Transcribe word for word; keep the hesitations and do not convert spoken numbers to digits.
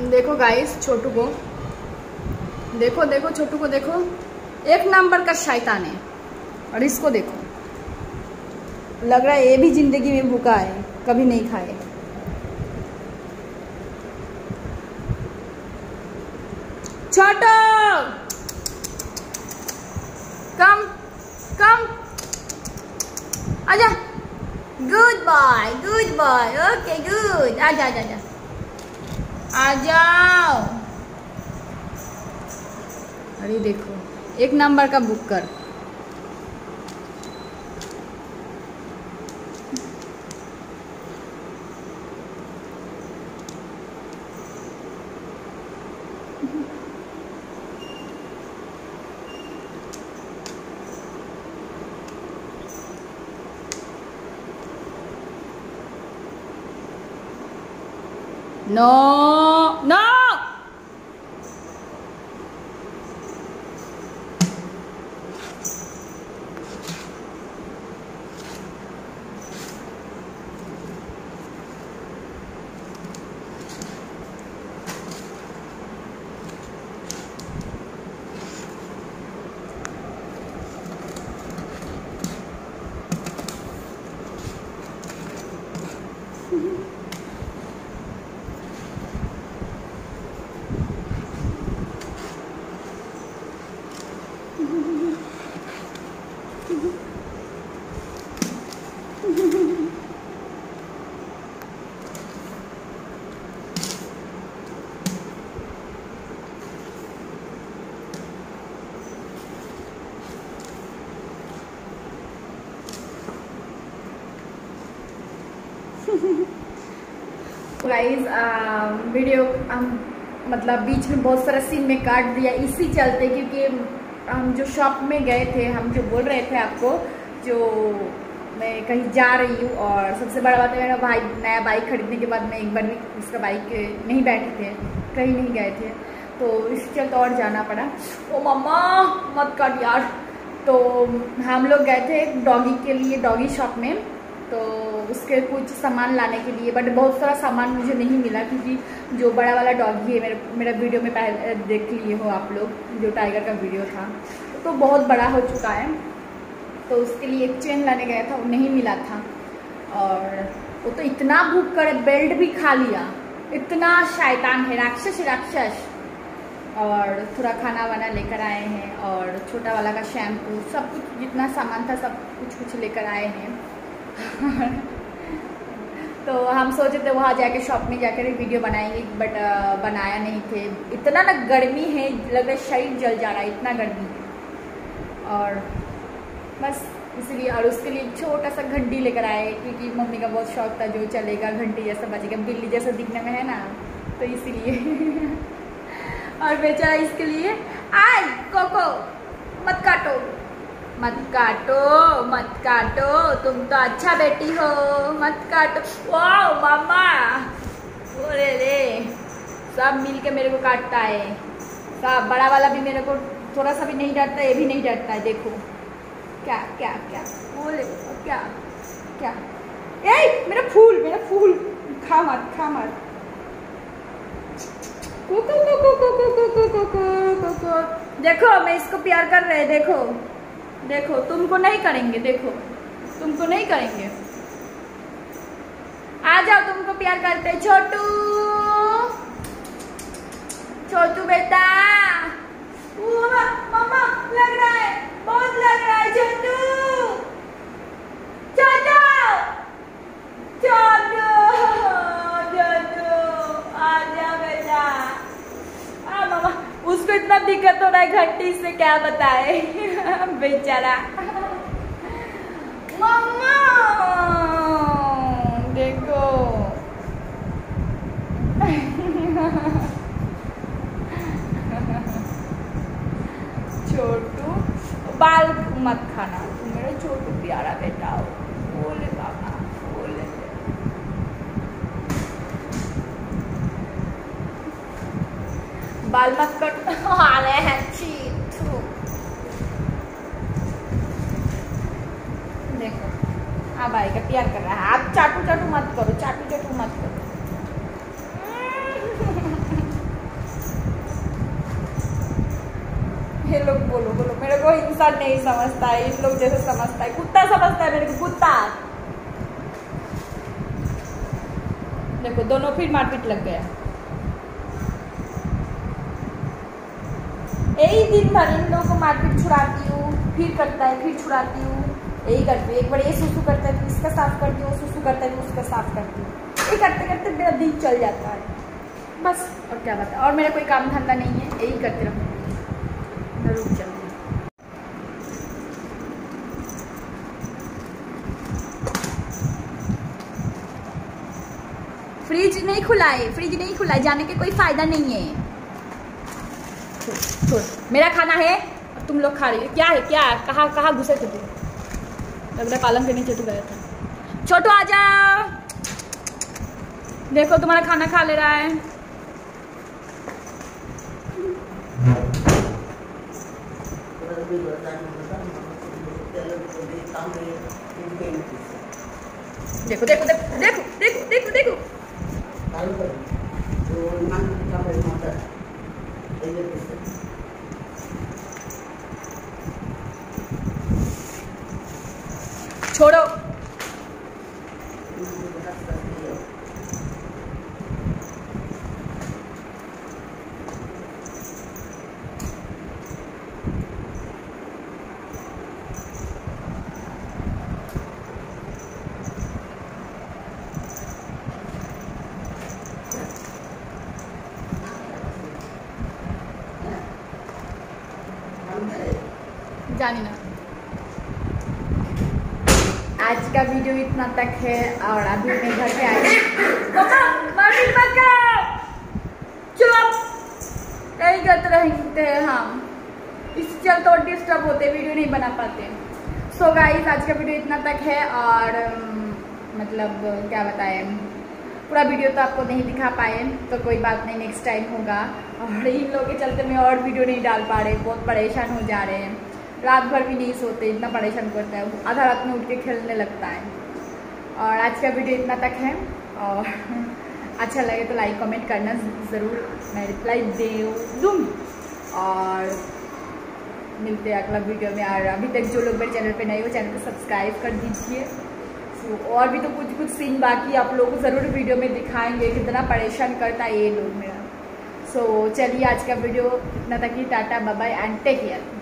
देखो गाइस छोटू को देखो, देखो छोटू को देखो, एक नंबर का शैतान है। और इसको देखो, लग रहा है ये भी जिंदगी में भूखा है, कभी नहीं खाए। छोटू कम कम आजा, good boy good boy, okay good, आजा आजा आजा आ जाओ। अरे देखो एक नंबर का बुक कर। नो नो गाइस वीडियो हम मतलब बीच में बहुत सारा सीन में काट दिया इसी चलते, क्योंकि हम जो शॉप में गए थे, हम जो बोल रहे थे आपको, जो मैं कहीं जा रही हूँ। और सबसे बड़ा बात है मेरा भाई नया बाइक खरीदने के बाद मैं एक बार भी उसका बाइक नहीं बैठे थे, कहीं नहीं गए थे, तो इस चलते और जाना पड़ा। ओ मम्मा मत काट यार। तो हम लोग गए थे डॉगी के लिए, डॉगी शॉप में, तो उसके कुछ सामान लाने के लिए, बट बहुत सारा सामान मुझे नहीं मिला, क्योंकि जो बड़ा वाला डॉगी है, मेरे मेरा वीडियो में पहले देख लिए हो आप लोग, जो टाइगर का वीडियो था, तो बहुत बड़ा हो चुका है। तो उसके लिए एक चेन लाने गया था, वो नहीं मिला था। और वो तो इतना भूख करे, बेल्ट भी खा लिया, इतना शैतान है, राक्षस राक्षस। और थोड़ा खाना वाना लेकर आए हैं, और छोटा वाला का शैम्पू, सब कुछ जितना सामान था सब कुछ कुछ लेकर आए हैं। तो हम सोचे थे वहाँ जाके शॉप में जाकर वीडियो बनाएंगे, बट बनाया नहीं थे। इतना ना गर्मी है, लग रहा है शरीर जल जा रहा है, इतना गर्मी है। और बस इसलिए, और उसके लिए छोटा सा घंटी लेकर आए, क्योंकि मम्मी का बहुत शौक था जो चलेगा, घंटी जैसा बजेगा, बिल्ली जैसा दिखने में है ना, तो इसीलिए। और बेचारा इसके लिए, आई कोको मत काटो मत काटो मत काटो, तुम तो अच्छा बेटी हो, मत काटो। वाह मामा, अरे रे, सब मिल के मेरे को काटता है, सब। बड़ा वाला भी मेरे को थोड़ा सा भी नहीं डरता, ये भी नहीं डरता है। देखो क्या क्या क्या बोले, क्या क्या, ए मेरा फूल, मेरा फूल, खा मत खा मत। कुकु कुकु कुकु कुकु कुकु कुकु, देखो मैं इसको प्यार कर रहे, देखो देखो, तुमको नहीं करेंगे, देखो तुमको नहीं करेंगे, आ जाओ, तुमको प्यार करते। छोटू छोटू बेटा, मम्मा लग रहा है, बहुत लग रहा है। छोटू छोटू छोटू छोटू, आ जा बेटा, आ मम्मा। उसको इतना दिक्कत हो रहा है घंटी से, क्या बताए बेचारा। मम्मा देखो, छोटू बाल मत खाना, तुम मेरा छोटू प्यारा बेटा हो, बोले बाबा बोले। बाल मत कट, अरे हैं चीट। देखो अब आएगा, प्यार कर रहा है। आप चाटू चाटू मत करो, चाटू चाटू मत करो। ये लोग बोलो बोलो, मेरे को इंसान नहीं समझता है, इन लोग जैसे समझता है, कुत्ता समझता है मेरे को, कुत्ता। देखो दोनों फिर मारपीट लग गया। यही दिन भर इन लोगों को मारपीट छुड़ाती हूँ, फिर करता है, फिर छुड़ाती हूँ, यही करती हूँ। एक बार ये सुसु करता है तो इसका साफ करती हूँ, सुसु करता है तो उसका साफ करती हूँ। ये करते करते मेरा दिन चल जाता है बस, और क्या बता। और मेरा कोई काम धंधा नहीं है, यही करते रहूँगी। रुक जाऊँगी। फ्रिज नहीं खुला है, फ्रिज नहीं खुला है, जाने के कोई फायदा नहीं है। छोड़, मेरा खाना है और तुम लोग खा रही हो। क्या है, क्या कहाँ कहाँ घुसे थे तुम? लग रहा है पालन के नीचे तू गया था। छोटू आ जाओ, देखो तुम्हारा खाना खा ले रहा है। देखो देखो देखो देखो देखो देखो देखो छोड़ो। जानी ना, आज का वीडियो इतना तक है और अभी मैं घर पे आई। चुप, यही करते रहते हैं हम, इस चलते और डिस्टर्ब होते, वीडियो नहीं बना पाते। सो गाइस आज का वीडियो इतना तक है और मतलब क्या बताएं, पूरा वीडियो तो आपको नहीं दिखा पाए तो कोई बात नहीं, नेक्स्ट टाइम होगा। और इन लोगों के चलते मैं और वीडियो नहीं डाल पा रहे, बहुत परेशान हो जा रहे हैं, रात भर भी नहीं सोते, इतना परेशान करता है, आधा रात में उठ के खेलने लगता है। और आज का वीडियो इतना तक है और अच्छा लगे तो लाइक कमेंट करना ज़रूर, मैं रिप्लाई दे दूँगी। और मिलते हैं अगला वीडियो में। और अभी तक जो लोग मेरे चैनल पे नए हो, चैनल को सब्सक्राइब कर दीजिए। सो और भी तो कुछ कुछ सीन बाकी आप लोगों को ज़रूर वीडियो में दिखाएंगे, कितना परेशान करता है ये लोग मेरा। सो चलिए आज का वीडियो इतना तक ही, tata bye bye and take care.